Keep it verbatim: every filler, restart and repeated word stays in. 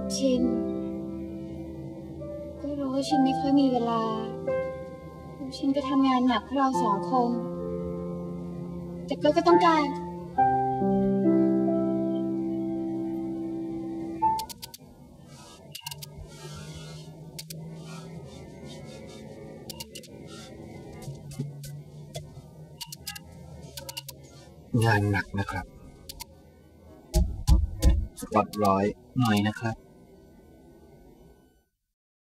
ชินก็รู้ว่าชินไม่ค่อยมีเวลาชินก็ทำงานหนักเพื่อเราสองคนแต่ก็ก็ต้องการงานหนักนะครับสปอตร้อยหน่อยนะครับ